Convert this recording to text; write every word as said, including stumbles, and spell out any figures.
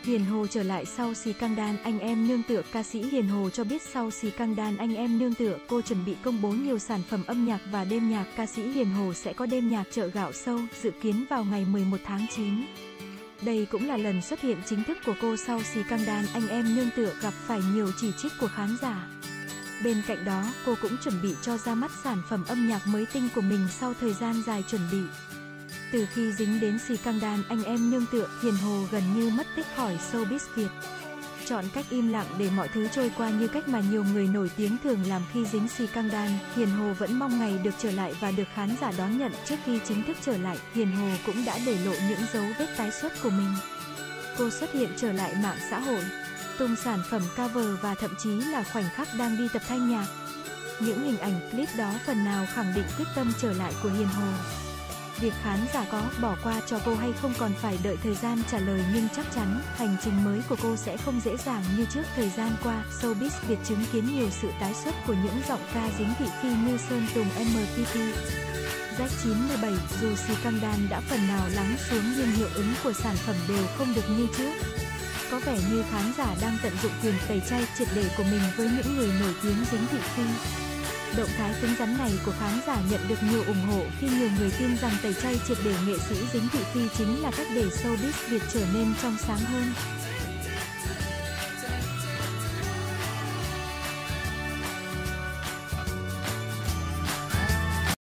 Hiền Hồ trở lại sau xì căng đan anh em nương tựa. Ca sĩ Hiền Hồ cho biết sau xì căng đan anh em nương tựa, cô chuẩn bị công bố nhiều sản phẩm âm nhạc và đêm nhạc. Ca sĩ Hiền Hồ sẽ có đêm nhạc chợ gạo sâu, dự kiến vào ngày mười một tháng chín. Đây cũng là lần xuất hiện chính thức của cô sau xì căng đan anh em nương tựa gặp phải nhiều chỉ trích của khán giả. Bên cạnh đó, cô cũng chuẩn bị cho ra mắt sản phẩm âm nhạc mới tinh của mình sau thời gian dài chuẩn bị. Từ khi dính đến xì căng đan anh em nương tựa, Hiền Hồ gần như mất tích khỏi showbiz Việt. Chọn cách im lặng để mọi thứ trôi qua như cách mà nhiều người nổi tiếng thường làm khi dính xì căng đan. Hiền Hồ vẫn mong ngày được trở lại và được khán giả đón nhận. Trước khi chính thức trở lại, Hiền Hồ cũng đã để lộ những dấu vết tái xuất của mình. Cô xuất hiện trở lại mạng xã hội, tung sản phẩm cover và thậm chí là khoảnh khắc đang đi tập thanh nhạc. Những hình ảnh clip đó phần nào khẳng định quyết tâm trở lại của Hiền Hồ. Việc khán giả có bỏ qua cho cô hay không còn phải đợi thời gian trả lời, nhưng chắc chắn hành trình mới của cô sẽ không dễ dàng như trước. Thời gian qua, showbiz Việt chứng kiến nhiều sự tái xuất của những giọng ca dính thị phi như Sơn Tùng, em tê pê, Z chín bảy. Dù xì căng đan đã phần nào lắng xuống nhưng hiệu ứng của sản phẩm đều không được như trước. Có vẻ như khán giả đang tận dụng quyền tẩy chay triệt để của mình với những người nổi tiếng dính thị phi. Động thái cứng rắn này của khán giả nhận được nhiều ủng hộ khi nhiều người tin rằng tẩy chay triệt để nghệ sĩ dính thị phi chính là cách để showbiz Việt trở nên trong sáng hơn.